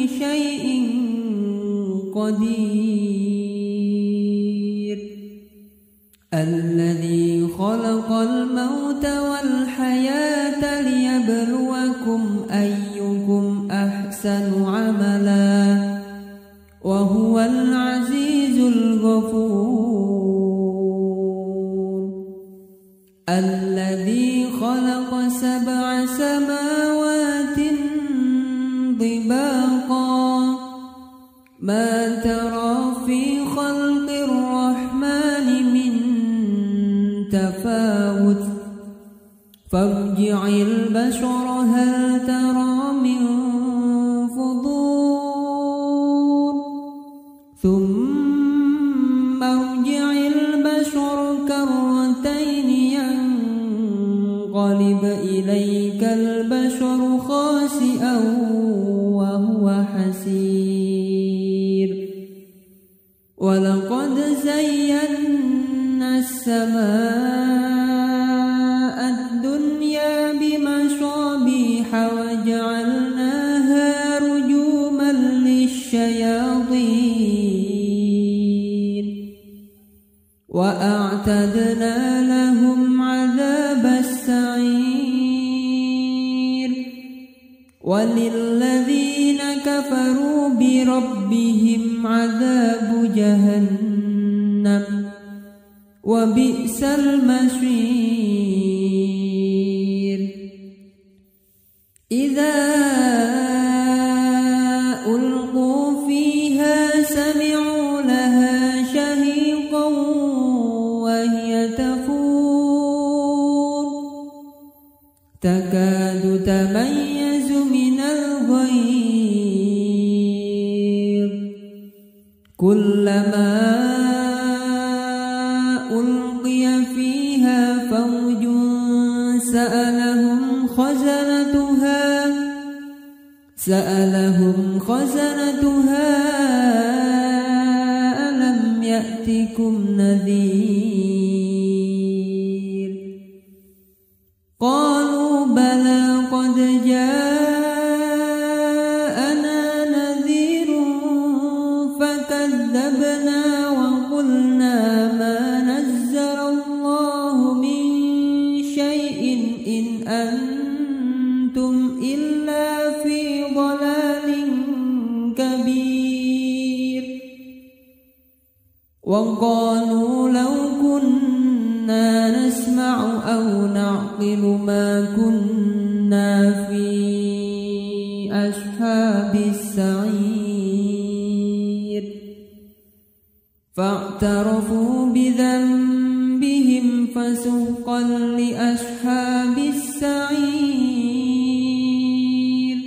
شيء قدير الذي خلق الموت والحياة ليبلوكم أيكم أحسن عملا وهو العزيز الغفور الذي خلق 7 سماوات طباقا ما ترى في خلق الرحمن من تفاوت فارجع البشر هل ترى من فضول ثم ارجع البشر كرتين ينقلب إليك البشر خاسئا وهو حسير ولقد زينا السماء الدنيا بمصابيح وجعلناها رجوما للشياطين وأعتدنا لهم عذاب السعير وللذين كفروا بربهم عذاب جهنم وبئس المصير إذا ألقوا فيها سمعوا لها شهيقا وهي تفور تكاد تميز من الغيظ كلما ألقي فيها فوج سألهم خزنتها ألم يأتكم نذير قالوا بلى قد جاءنا نذير فكذبنا وقلنا ما نزل الله من شيء إن أنتم إلا في ضلال كبير وقالوا لو كنا نسمع أو نعقل ما كنا في أصحاب السعير فاعترفوا بذنبهم فسحقا لأصحاب السعير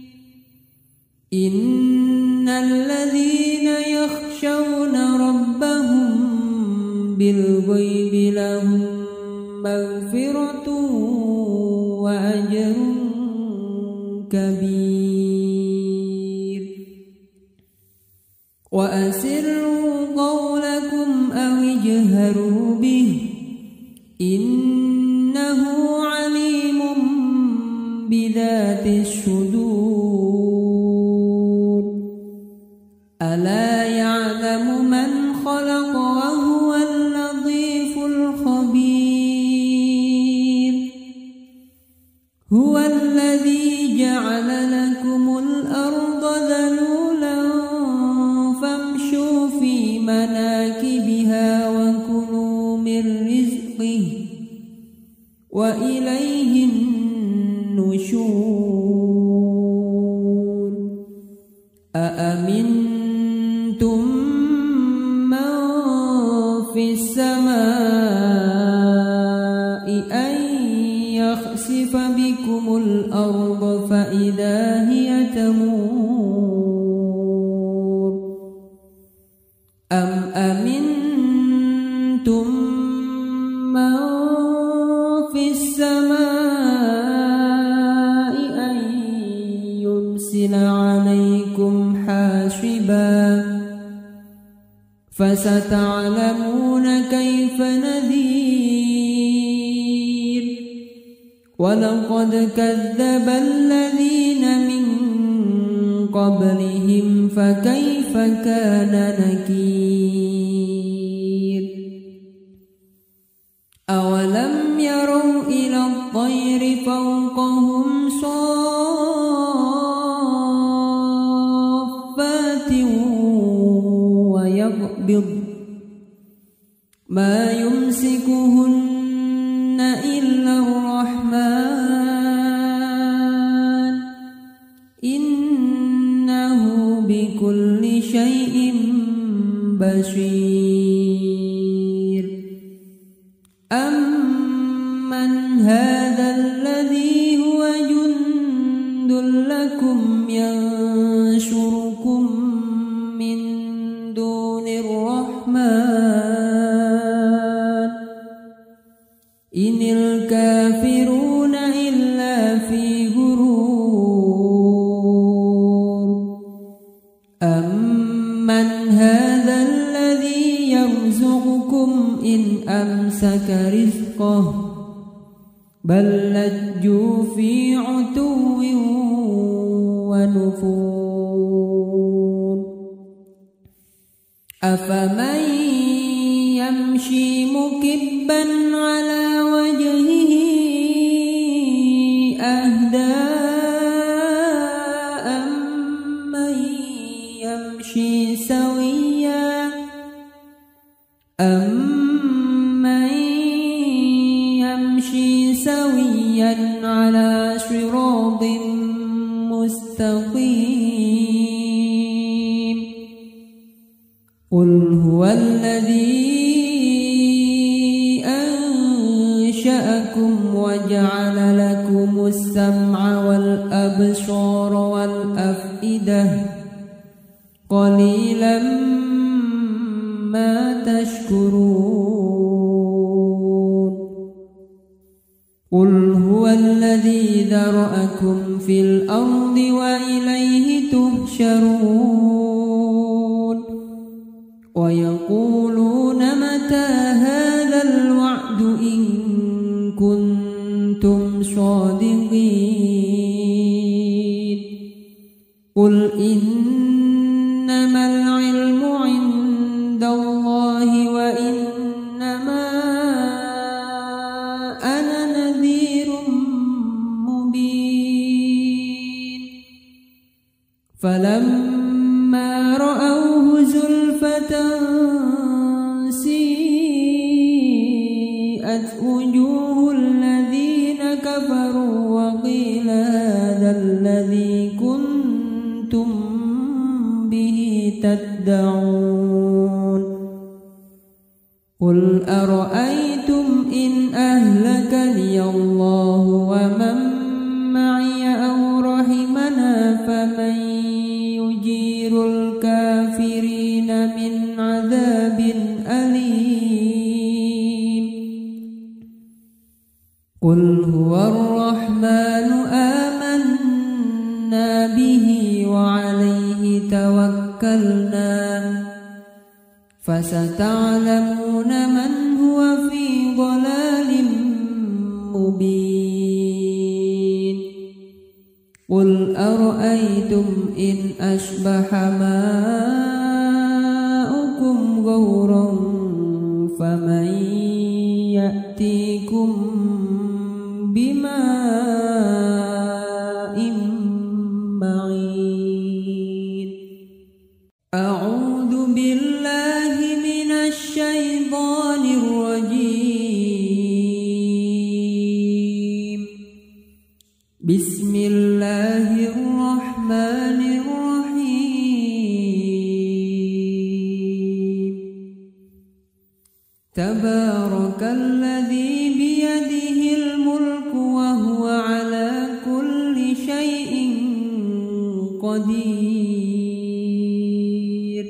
إن الذين يخشون ربهم بالغيب لهم مغفرة وأجر كبير وأسروا قولكم أو اجهروا به إنه عليم بذات الصدور ألا يعلم من خلق وهو اللطيف الخبير هو الذي جعل لكم الأرض ذلولا فامشوا في مناكبها وكلوا من رزقه وإليه النشور أأمنتم من في السماء أن يخسف بكم الأرض فإذا هي تمور أم أمنتم من في السماء أن يرسل عليكم حاصبا فستعلمون كيف نذير ولقد كذب الذين من قبلهم فكيف كان نكير أولم يروا إلى الطير فوقهم صافات ويقبض ما يمسكهن إلا الرحمن إنه بكل شيء بصير أمن هذا الذي هو جند لكم ينشركم من دون الرحمن إن الكافرون إلا في غرور أمن هذا الذي يرزقكم إن أمسك رزقه بل لجوا في عتو ونفور أفمن يمشي مكبا على وجهه أهدى أمن يمشي سويا على صراط مستقيم قل هو الذي أنشأكم وجعل لكم السمع والأبصار والأفئدة قليلا ما تشكرون قل هو الذي ذرأكم في الأرض وإليه تحشرون ويقولون متى هذا الوعد إن كنتم صادقين قل إنما العلم عند الله وإنما أنا نذير مبين فلما رأوه زلفة سيئت وجوه الذين كفروا وقيل هذا الذي كنتم به تدعون قل أرأيتم إن أهلكني الله ومن معي أو رحمنا فمن يجير الكافرين من عذاب أليم قل هو الرحمن آمنا به وعليه توكلنا فستعلمون من هو في ضلال مبين قل أرأيتم إن أصبح ماؤكم غورا فمن يأتيكم بماء معين أعوذ بالله من الشيطان الرجيم بسم الله الرحمن الرحيم تبارك الذي بيده الملك وهو على كل شيء قدير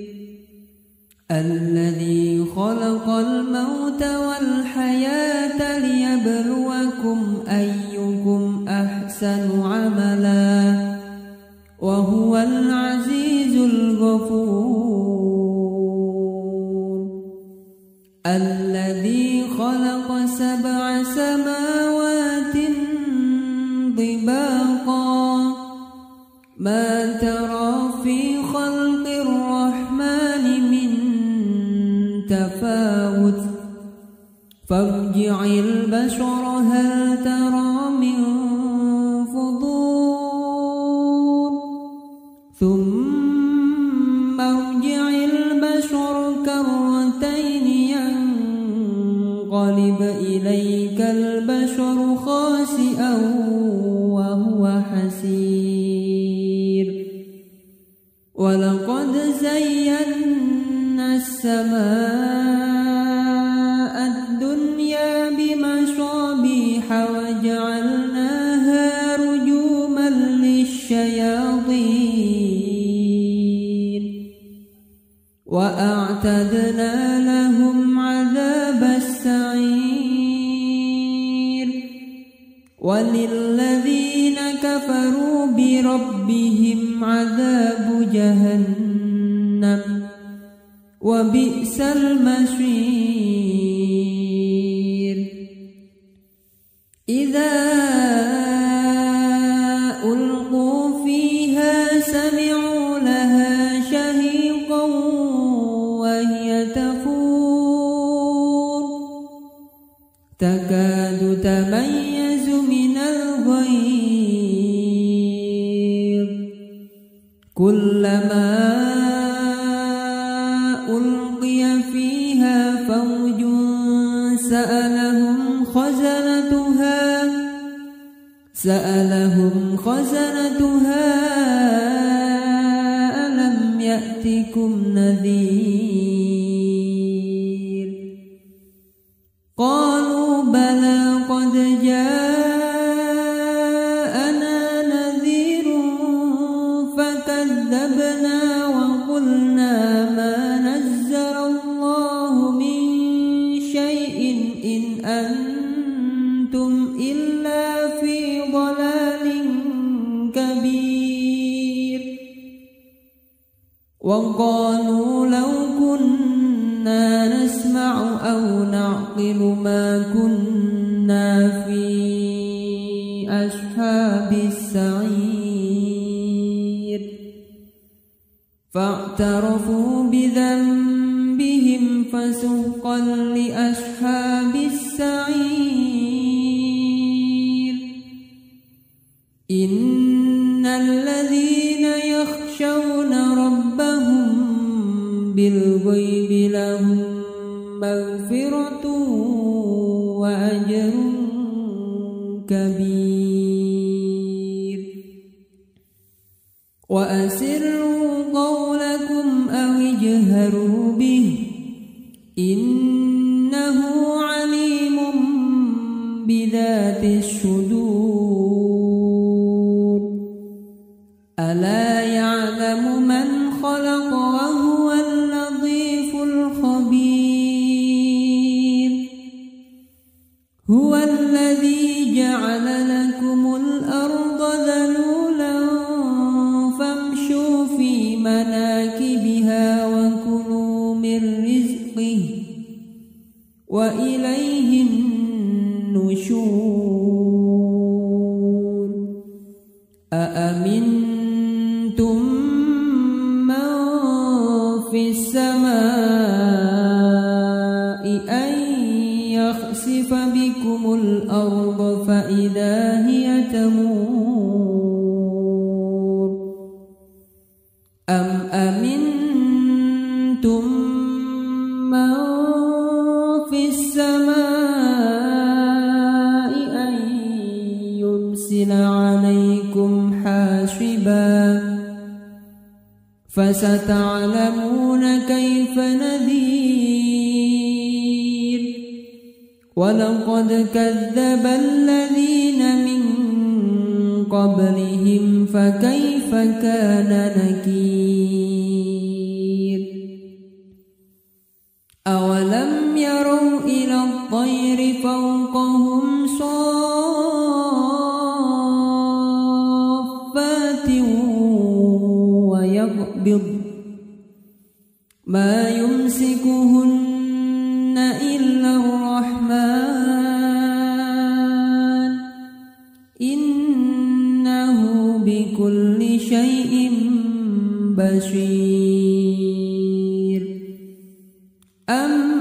الذي خلق الموت والحياة ليبلوكم أيكم أحسن عملا وهو العزيز الغفور الذي خلق 7 سماوات طباقا ما ترى فارجع البصر هل ترى من فطور ثم ارجع البصر كرتين ينقلب إليك البصر خاسئا وهو حسير ولقد زينا السماء الدنيا بمصابيح وجعلناها رجوما للشياطين وأعتدنا لهم عذاب السعير وللذين كفروا بربهم عذاب جهنم وبئس المصير إذا ألقوا فيها سمعوا لها شهيقا وهي تفور تكاد تميز من الغيظ كلما ألقي فيها فوج سألهم خزنتها ألم يأتكم نذير قالوا بلى قد جاءنا نذير فكذبنا وقلنا ما نزل الله من شيء إن أنتم إلا في ضلال كبير وقالوا لو كنا نسمع أو نعقل ما كنا في أصحاب السعير فاعترفوا بذنبهم فسحقا لأصحاب السعير إن الذين يخشون ربهم بالغيب لهم مغفرة وأجر كبير وأسروا قولكم أو اجهروا به إنه عليم بذات الصدور ألا يعلم من خلق وهو اللطيف الخبير هو الذي جعل لكم الأرض ذلولا فامشوا في مناكبها وكلوا من رزقه وإليه النشور أأمنتم من في السماء أن يخسف بكم الأرض فإذا هي تمور أم أمنتم من في السماء أن يرسل عليكم حاصبا فستعلمون كيف نذير ولقد كذب الذين من قبلهم فكيف كان نكير أولم يروا إلى الطير فوقهم صافات ويقبض ما يمسكهن إلا الرحمن إنه بكل شيء بصير